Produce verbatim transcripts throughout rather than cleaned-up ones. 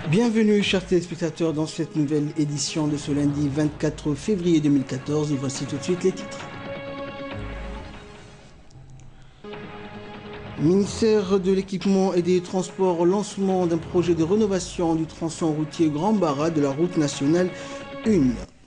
Bienvenue chers téléspectateurs dans cette nouvelle édition de ce lundi vingt-quatre février deux mille quatorze et voici tout de suite les titres. Ministère de l'équipement et des transports, lancement d'un projet de rénovation du tronçon routier Grand Bara de la route nationale un.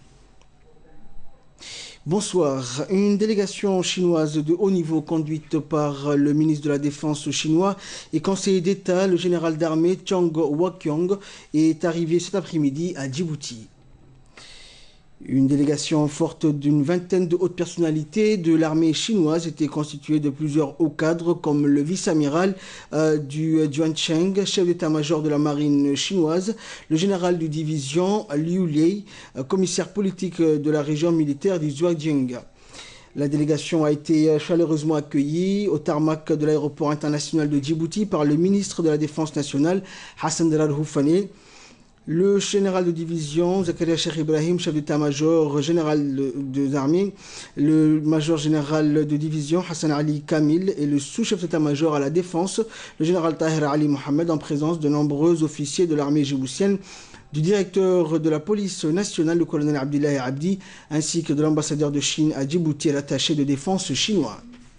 Bonsoir. Une délégation chinoise de haut niveau conduite par le ministre de la Défense chinois et conseiller d'État, le général d'armée Chang Wakyong, est arrivée cet après-midi à Djibouti. Une délégation forte d'une vingtaine de hautes personnalités de l'armée chinoise était constituée de plusieurs hauts cadres comme le vice-amiral euh, du Duancheng, chef d'état-major de la marine chinoise, le général de division Liu Lei, euh, commissaire politique de la région militaire du Zhuangjiang. La délégation a été chaleureusement accueillie au tarmac de l'aéroport international de Djibouti par le ministre de la Défense nationale, Hassan Dalal Houfane, le général de division Zakaria Cheikh Ibrahim, chef d'état-major général des armées, le major général de division Hassan Ali Kamil et le sous-chef d'état-major à la défense, le général Tahir Ali Mohamed, en présence de nombreux officiers de l'armée djiboutienne, du directeur de la police nationale, le colonel Abdillahi Abdi, ainsi que de l'ambassadeur de Chine à Djibouti et l'attaché de défense chinois.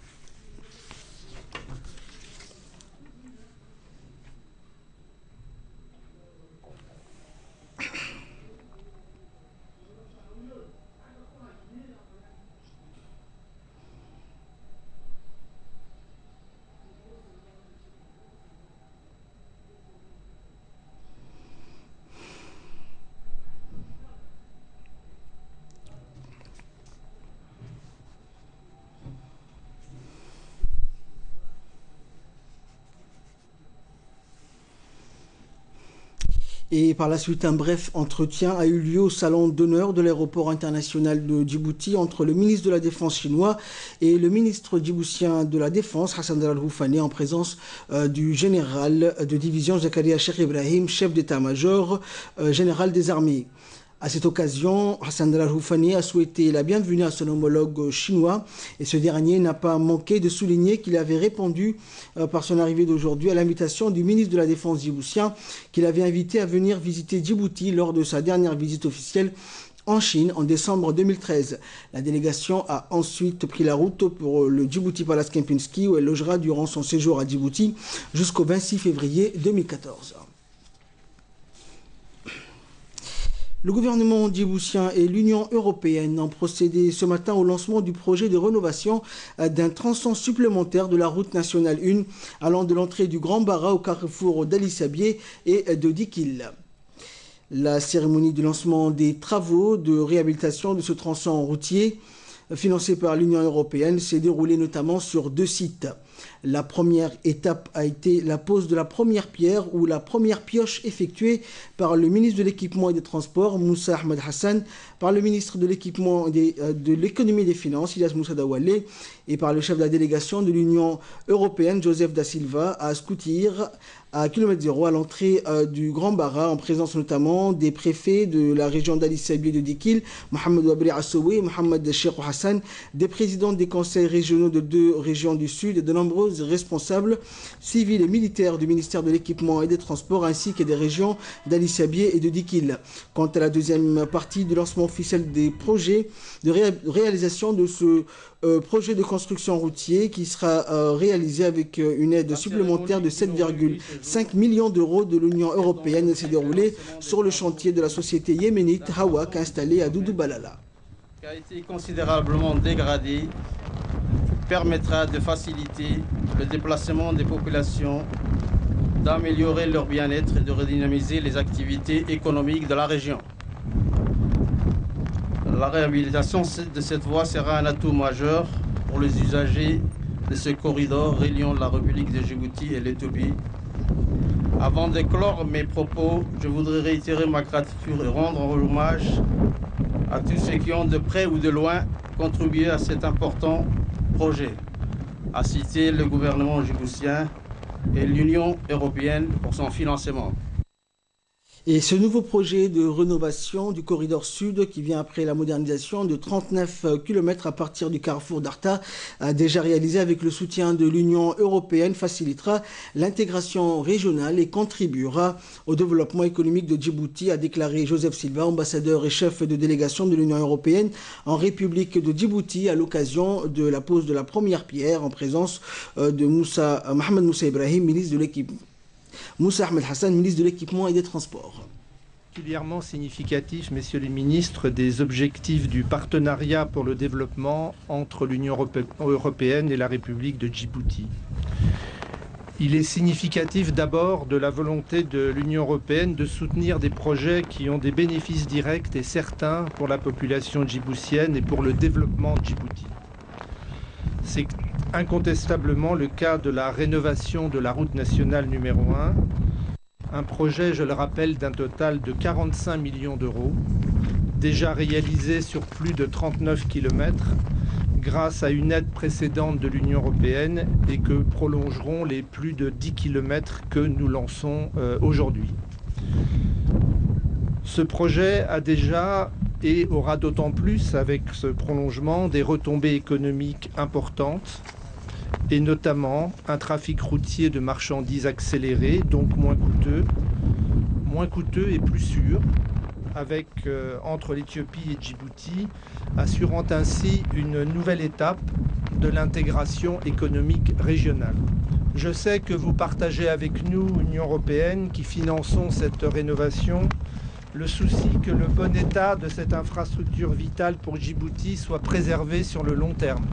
Et par la suite, un bref entretien a eu lieu au salon d'honneur de l'aéroport international de Djibouti entre le ministre de la Défense chinois et le ministre djiboutien de la Défense, Hassan Dalal Houfane, en présence euh, du général de division Zakaria Cheikh Ibrahim, chef d'état-major euh, général des armées. À cette occasion, Hassan Dalal Houfane a souhaité la bienvenue à son homologue chinois et ce dernier n'a pas manqué de souligner qu'il avait répondu euh, par son arrivée d'aujourd'hui à l'invitation du ministre de la Défense djiboutien qu'il avait invité à venir visiter Djibouti lors de sa dernière visite officielle en Chine en décembre deux mille treize. La délégation a ensuite pris la route pour le Djibouti Palace Kempinski où elle logera durant son séjour à Djibouti jusqu'au vingt-six février deux mille quatorze. Le gouvernement djiboutien et l'Union européenne ont procédé ce matin au lancement du projet de rénovation d'un tronçon supplémentaire de la route nationale un allant de l'entrée du Grand Bara au carrefour d'Ali Sabié et de Dikil. La cérémonie de lancement des travaux de réhabilitation de ce tronçon routier financé par l'Union européenne s'est déroulée notamment sur deux sites. La première étape a été la pose de la première pierre ou la première pioche effectuée par le ministre de l'Équipement et des Transports, Moussa Ahmed Hassan, par le ministre de l'Équipement de l'Économie et des Finances, Ilyas Moussa Dawale, et par le chef de la délégation de l'Union européenne, Joseph Da Silva, à Skoutir, à kilomètre zéro, à l'entrée euh, du Grand Bara, en présence notamment des préfets de la région d'Ali Sabié de Dikil, Mohamed Wabri Assoui, Mohamed Cheikh Hassan, des présidents des conseils régionaux de deux régions du Sud et de nombreux responsables civils et militaires du ministère de l'Équipement et des Transports ainsi que des régions d'Ali Sabié et de Dikil. Quant à la deuxième partie du lancement officiel des projets de ré réalisation de ce euh, projet de construction routier qui sera euh, réalisé avec euh, une aide supplémentaire de sept virgule cinq millions d'euros de l'Union européenne s'est déroulée sur le chantier de la société yéménite Hawak installée à Doudou Balala. Qui a été considérablement dégradé, permettra de faciliter le déplacement des populations, d'améliorer leur bien-être et de redynamiser les activités économiques de la région. La réhabilitation de cette voie sera un atout majeur pour les usagers de ce corridor reliant la République de Djibouti et l'Éthiopie. Avant de clore mes propos, je voudrais réitérer ma gratitude et rendre hommage à tous ceux qui ont de près ou de loin contribué à cet important projet, à citer le gouvernement djiboutien et l'Union européenne pour son financement. Et ce nouveau projet de rénovation du corridor sud, qui vient après la modernisation de trente-neuf kilomètres à partir du carrefour d'Arta, déjà réalisé avec le soutien de l'Union européenne, facilitera l'intégration régionale et contribuera au développement économique de Djibouti, a déclaré Joseph Silva, ambassadeur et chef de délégation de l'Union européenne en République de Djibouti, à l'occasion de la pose de la première pierre en présence de Moussa, Mohamed Moussa Ibrahim, ministre de l'équipement. Moussa Ahmed Hassan, ministre de l'Équipement et des Transports. Particulièrement significatif, messieurs les ministres, des objectifs du partenariat pour le développement entre l'Union européenne et la République de Djibouti. Il est significatif d'abord de la volonté de l'Union européenne de soutenir des projets qui ont des bénéfices directs et certains pour la population djiboutienne et pour le développement de Djibouti. C'est incontestablement le cas de la rénovation de la route nationale numéro un, un projet, je le rappelle, d'un total de quarante-cinq millions d'euros, déjà réalisé sur plus de trente-neuf kilomètres, grâce à une aide précédente de l'Union européenne et que prolongeront les plus de dix kilomètres que nous lançons euh, aujourd'hui. Ce projet a déjà et aura d'autant plus avec ce prolongement des retombées économiques importantes et notamment un trafic routier de marchandises accéléré, donc moins coûteux, moins coûteux et plus sûr, avec euh, entre l'Éthiopie et Djibouti, assurant ainsi une nouvelle étape de l'intégration économique régionale. Je sais que vous partagez avec nous, Union européenne, qui finançons cette rénovation, le souci que le bon état de cette infrastructure vitale pour Djibouti soit préservé sur le long terme.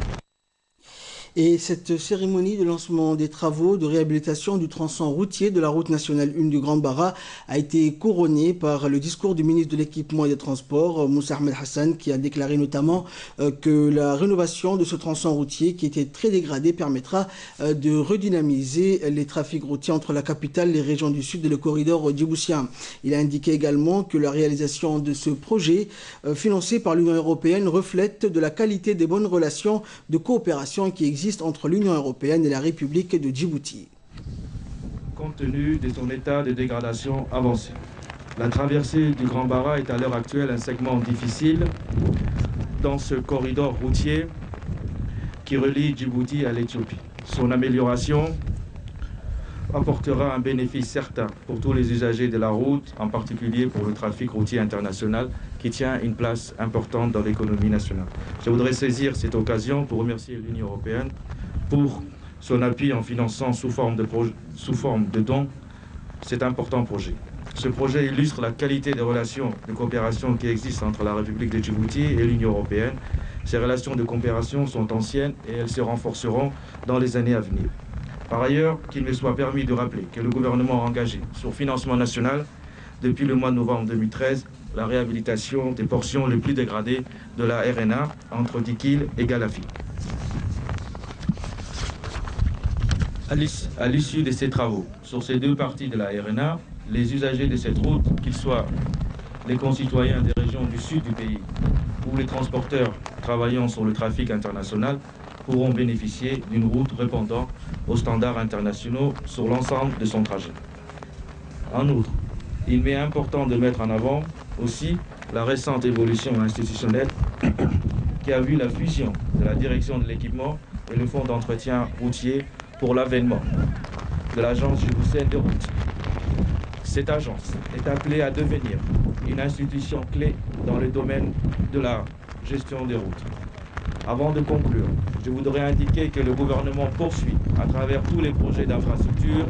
Et cette cérémonie de lancement des travaux de réhabilitation du tronçon routier de la route nationale un du Grand Bara a été couronnée par le discours du ministre de l'Équipement et des Transports, Moussa Ahmed Hassan, qui a déclaré notamment que la rénovation de ce tronçon routier, qui était très dégradé, permettra de redynamiser les trafics routiers entre la capitale, les régions du sud et le corridor djiboutien. Il a indiqué également que la réalisation de ce projet, financé par l'Union européenne, reflète de la qualité des bonnes relations de coopération qui existent entre l'Union européenne et la République de Djibouti. Compte tenu de son état de dégradation avancé, la traversée du Grand Bara est à l'heure actuelle un segment difficile dans ce corridor routier qui relie Djibouti à l'Éthiopie. Son amélioration apportera un bénéfice certain pour tous les usagers de la route, en particulier pour le trafic routier international qui tient une place importante dans l'économie nationale. Je voudrais saisir cette occasion pour remercier l'Union européenne pour son appui en finançant sous forme de, sous forme de dons cet important projet. Ce projet illustre la qualité des relations de coopération qui existent entre la République de Djibouti et l'Union européenne. Ces relations de coopération sont anciennes et elles se renforceront dans les années à venir. Par ailleurs, qu'il me soit permis de rappeler que le gouvernement a engagé sur financement national depuis le mois de novembre deux mille treize la réhabilitation des portions les plus dégradées de la R N A entre Dikil et Galafi. À l'issue de ces travaux sur ces deux parties de la R N A, les usagers de cette route, qu'ils soient les concitoyens des régions du sud du pays ou les transporteurs travaillant sur le trafic international, pourront bénéficier d'une route répondant aux standards internationaux sur l'ensemble de son trajet. En outre, il m'est important de mettre en avant aussi la récente évolution institutionnelle qui a vu la fusion de la direction de l'équipement et le fonds d'entretien routier pour l'avènement de l'agence djiboutienne de route. Cette agence est appelée à devenir une institution clé dans le domaine de la gestion des routes. Avant de conclure, je voudrais indiquer que le gouvernement poursuit à travers tous les projets d'infrastructure,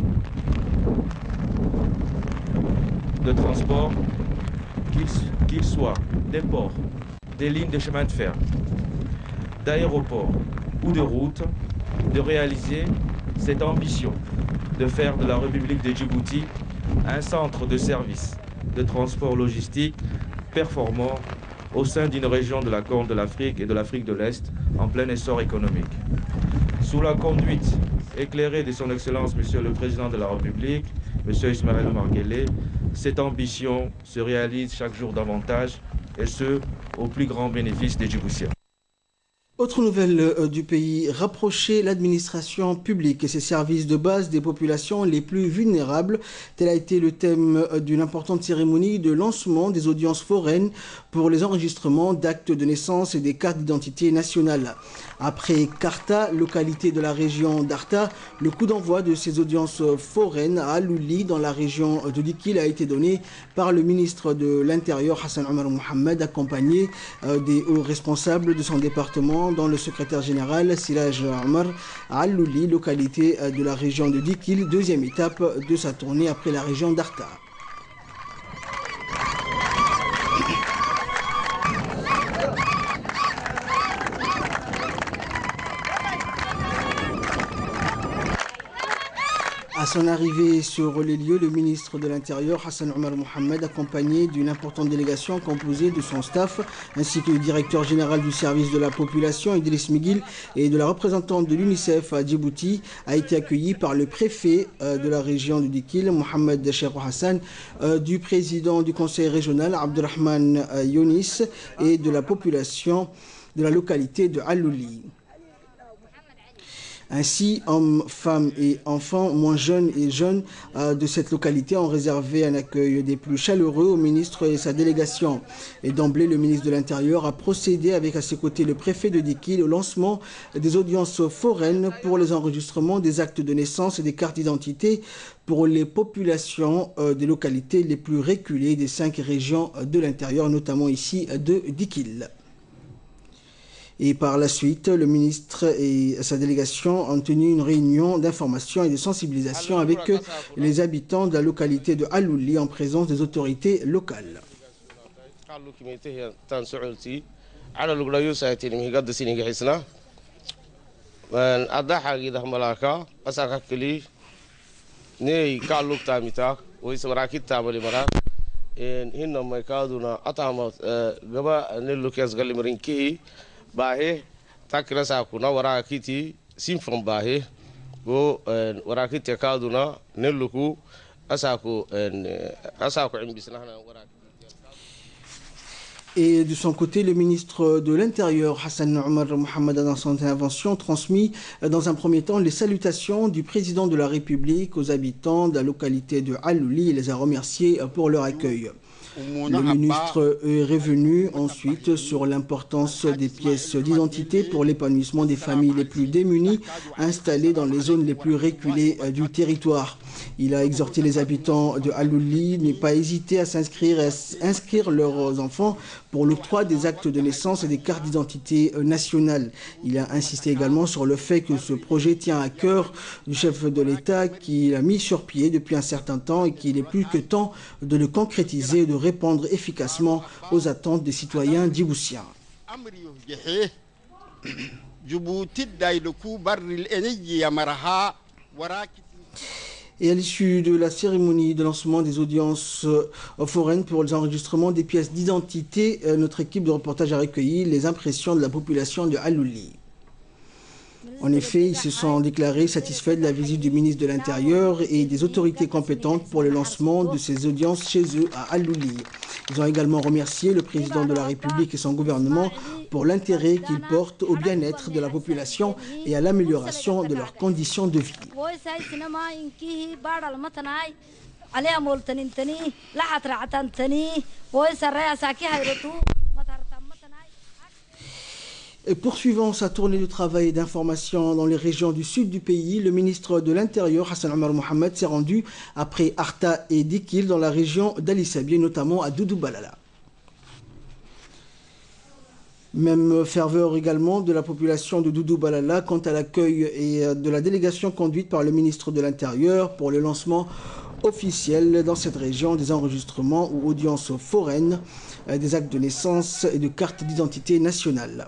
de transport, qu'ils qu'ils soient des ports, des lignes de chemin de fer, d'aéroports ou de routes, de réaliser cette ambition de faire de la République de Djibouti un centre de services de transport logistique performant au sein d'une région de la Corne de l'Afrique et de l'Afrique de l'Est en plein essor économique. Sous la conduite éclairée de son Excellence Monsieur le Président de la République, Monsieur Ismaël Omar Guelleh, cette ambition se réalise chaque jour davantage et ce, au plus grand bénéfice des Djiboutiens. Autre nouvelle euh, du pays, rapprocher l'administration publique et ses services de base des populations les plus vulnérables. Tel a été le thème euh, d'une importante cérémonie de lancement des audiences foraines pour les enregistrements d'actes de naissance et des cartes d'identité nationales. Après Karta, localité de la région d'Arta, le coup d'envoi de ces audiences foraines à Alouli, dans la région de Dikil, a été donné par le ministre de l'Intérieur, Hassan Omar Mohamed, accompagné euh, des hauts responsables de son département, dont le secrétaire général Siraj Omar, à Alouli, localité de la région de Dikil, deuxième étape de sa tournée après la région d'Arta. À son arrivée sur les lieux, le ministre de l'Intérieur, Hassan Omar Mohamed, accompagné d'une importante délégation composée de son staff, ainsi que du directeur général du service de la population, Idriss Miguel, et de la représentante de l'UNICEF à Djibouti, a été accueilli par le préfet de la région de Dikil, Mohamed Cheikh Hassan, du président du conseil régional, Abdurrahman Younis, et de la population de la localité de Alouli. Ainsi, hommes, femmes et enfants, moins jeunes et jeunes euh, de cette localité ont réservé un accueil des plus chaleureux au ministre et sa délégation. Et d'emblée, le ministre de l'Intérieur a procédé avec à ses côtés le préfet de Dikil au lancement des audiences foraines pour les enregistrements des actes de naissance et des cartes d'identité pour les populations euh, des localités les plus reculées des cinq régions de l'Intérieur, notamment ici de Dikil. Et par la suite, le ministre et sa délégation ont tenu une réunion d'information et de sensibilisation avec les habitants de la localité de Alouli en présence des autorités locales. Bahe takira sa kuna wara kiti simfon bahe go wara kiti kaduna neluku asako asako imbisna wara. Et de son côté, le ministre de l'Intérieur, Hassan Omar Mohamed, a dans son intervention transmis dans un premier temps les salutations du président de la République aux habitants de la localité de Alouli et les a remerciés pour leur accueil. Le ministre est revenu ensuite sur l'importance des pièces d'identité pour l'épanouissement des familles les plus démunies installées dans les zones les plus reculées du territoire. Il a exhorté les habitants de Alouli de ne pas hésiter à s'inscrire et à inscrire leurs enfants pour l'octroi des actes de naissance et des cartes d'identité nationales. Il a insisté également sur le fait que ce projet tient à cœur du chef de l'État qui l'a mis sur pied depuis un certain temps et qu'il est plus que temps de le concrétiser et de répondre efficacement aux attentes des citoyens djiboutiens. Et à l'issue de la cérémonie de lancement des audiences foraines pour les enregistrements des pièces d'identité, notre équipe de reportage a recueilli les impressions de la population de Alouli. En effet, ils se sont déclarés satisfaits de la visite du ministre de l'Intérieur et des autorités compétentes pour le lancement de ces audiences chez eux à Alouli. Ils ont également remercié le président de la République et son gouvernement pour l'intérêt qu'ils portent au bien-être de la population et à l'amélioration de leurs conditions de vie. Et poursuivant sa tournée de travail et d'information dans les régions du sud du pays, le ministre de l'Intérieur, Hassan Omar Mohamed, s'est rendu après Arta et Dikil dans la région d'Ali Sabieh, notamment à Doudou Balala. Même ferveur également de la population de Doudou Balala quant à l'accueil et de la délégation conduite par le ministre de l'Intérieur pour le lancement officiel dans cette région des enregistrements ou audiences foraines, des actes de naissance et de cartes d'identité nationale.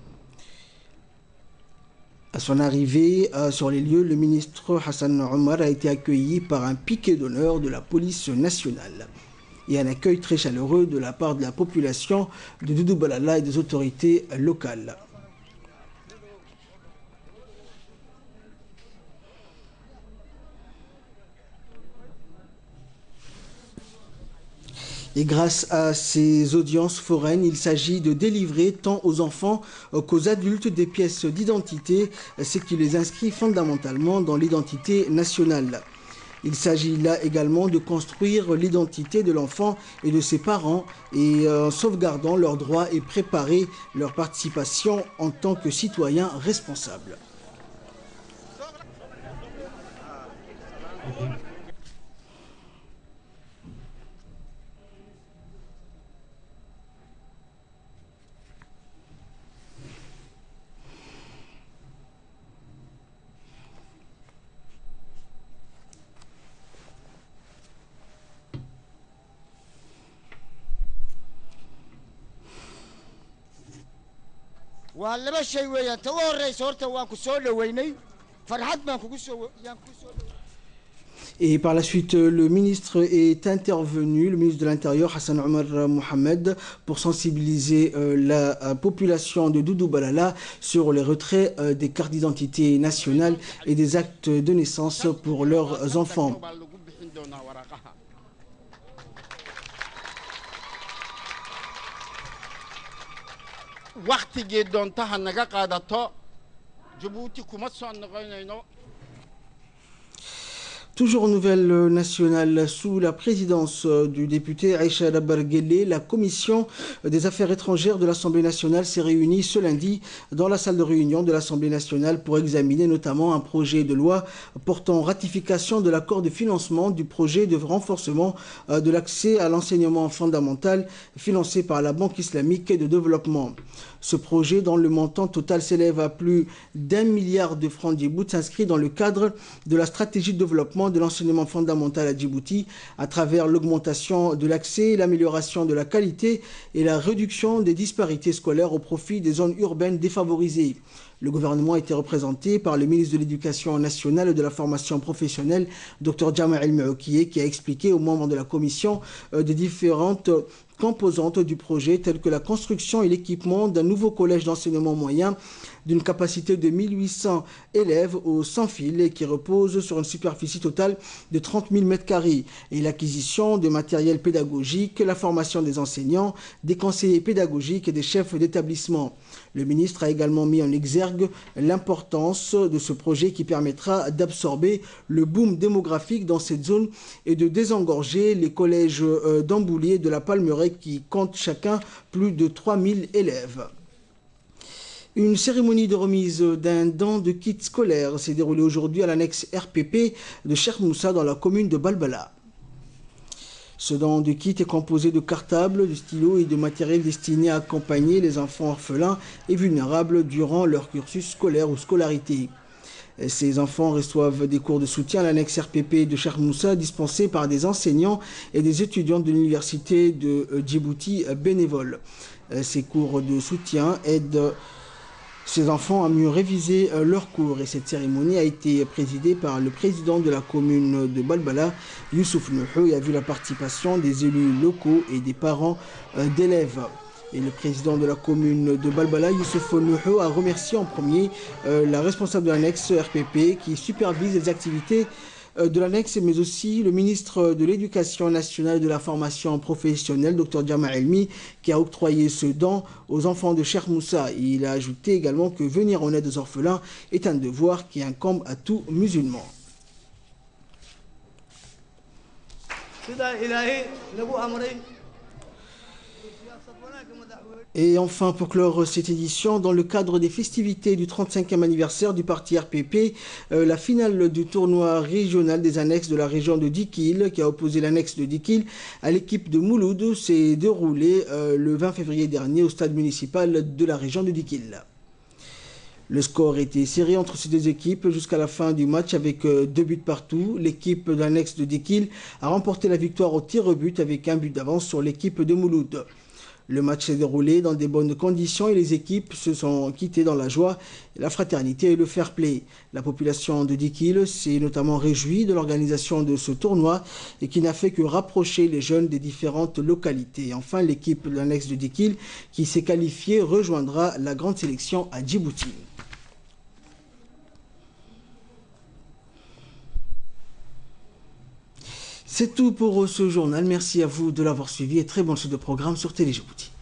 À son arrivée euh, sur les lieux, le ministre Hassan Omar a été accueilli par un piquet d'honneur de la police nationale et un accueil très chaleureux de la part de la population de Doudou Balala et des autorités locales. Et grâce à ces audiences foraines, il s'agit de délivrer tant aux enfants qu'aux adultes des pièces d'identité, ce qui les inscrit fondamentalement dans l'identité nationale. Il s'agit là également de construire l'identité de l'enfant et de ses parents et en sauvegardant leurs droits et préparer leur participation en tant que citoyens responsables. Et par la suite, le ministre est intervenu, le ministre de l'Intérieur, Hassan Omar Mohamed, pour sensibiliser euh, la euh, population de Doudou Balala sur les retraits euh, des cartes d'identité nationales et des actes de naissance pour leurs enfants. Toujours nouvelle nationale, sous la présidence du député Aïcha Dabarguélé, la commission des affaires étrangères de l'Assemblée nationale s'est réunie ce lundi dans la salle de réunion de l'Assemblée nationale pour examiner notamment un projet de loi portant ratification de l'accord de financement du projet de renforcement de l'accès à l'enseignement fondamental financé par la Banque islamique de développement. Ce projet, dont le montant total s'élève à plus d'un milliard de francs Djibouti, s'inscrit dans le cadre de la stratégie de développement de l'enseignement fondamental à Djibouti à travers l'augmentation de l'accès, l'amélioration de la qualité et la réduction des disparités scolaires au profit des zones urbaines défavorisées. Le gouvernement a été représenté par le ministre de l'Éducation nationale et de la formation professionnelle, Dr Jama El-Meoukié, qui a expliqué aux membres de la commission euh, des différentes composantes du projet, telles que la construction et l'équipement d'un nouveau collège d'enseignement moyen d'une capacité de mille huit cents élèves au sans fil et qui repose sur une superficie totale de trente mille mètres carrés et l'acquisition de matériel pédagogique, la formation des enseignants, des conseillers pédagogiques et des chefs d'établissement. Le ministre a également mis en exergue l'importance de ce projet qui permettra d'absorber le boom démographique dans cette zone et de désengorger les collèges d'Amboulier et de la Palmeraie qui comptent chacun plus de trois mille élèves. Une cérémonie de remise d'un don de kit scolaire s'est déroulée aujourd'hui à l'annexe R P P de Cheikh Moussa dans la commune de Balbala. Ce don de kit est composé de cartables, de stylos et de matériel destiné à accompagner les enfants orphelins et vulnérables durant leur cursus scolaire ou scolarité. Ces enfants reçoivent des cours de soutien à l'annexe R P P de Cheikh Moussa dispensés par des enseignants et des étudiants de l'université de Djibouti bénévoles. Ces cours de soutien aident ces enfants à mieux réviser leurs cours et cette cérémonie a été présidée par le président de la commune de Balbala, Youssouf Nuhou, et a vu la participation des élus locaux et des parents d'élèves. Et le président de la commune de Balbala, Youssouf Nuhou, a remercié en premier euh, la responsable de l'annexe R P P qui supervise les activités euh, de l'annexe, mais aussi le ministre de l'Éducation nationale et de la formation professionnelle, Dr Jama Elmi, qui a octroyé ce don aux enfants de Cheikh Moussa. Et il a ajouté également que venir en aide aux orphelins est un devoir qui incombe à tout musulman. Et enfin, pour clore cette édition, dans le cadre des festivités du trente-cinquième anniversaire du parti R P P, euh, la finale du tournoi régional des annexes de la région de Dikil, qui a opposé l'annexe de Dikil à l'équipe de Mouloud, s'est déroulée euh, le vingt février dernier au stade municipal de la région de Dikil. Le score était serré entre ces deux équipes jusqu'à la fin du match avec euh, deux buts partout. L'équipe de l'annexe de Dikil a remporté la victoire au tir au but avec un but d'avance sur l'équipe de Mouloud. Le match s'est déroulé dans des bonnes conditions et les équipes se sont quittées dans la joie, la fraternité et le fair play. La population de Dikil s'est notamment réjouie de l'organisation de ce tournoi et qui n'a fait que rapprocher les jeunes des différentes localités. Enfin, l'équipe de l'annexe de Dikil qui s'est qualifiée rejoindra la grande sélection à Djibouti. C'est tout pour ce journal. Merci à vous de l'avoir suivi et très bonne suite de programme sur Télé Djibouti.